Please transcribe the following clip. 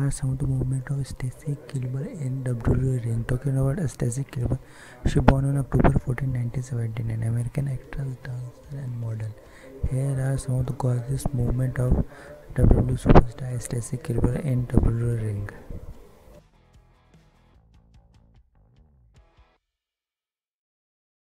are some of the movements of Stacy Keibler in WWE ring. Talking about Stacy Keibler, she born on October 14, 1970, an American actress, dancer, and model. Here are some of the gorgeous movements of WWE superstar Stacy Keibler in WWE ring.